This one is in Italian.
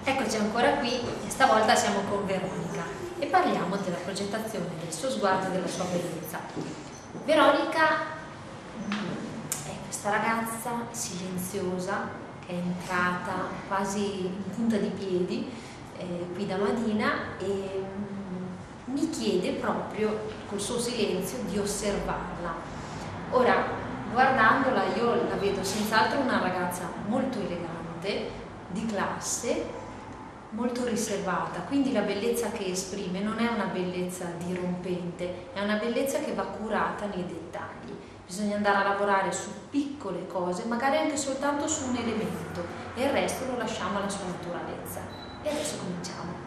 Eccoci ancora qui e stavolta siamo con Veronica e parliamo della progettazione del suo sguardo e della sua bellezza. Veronica è questa ragazza silenziosa che è entrata quasi in punta di piedi qui da Madina e mi chiede proprio col suo silenzio di osservarla. Ora, guardandola io la vedo senz'altro una ragazza molto elegante, di classe, molto riservata, quindi la bellezza che esprime non è una bellezza dirompente, è una bellezza che va curata nei dettagli. Bisogna andare a lavorare su piccole cose, magari anche soltanto su un elemento, e il resto lo lasciamo alla sua naturalezza. E adesso cominciamo.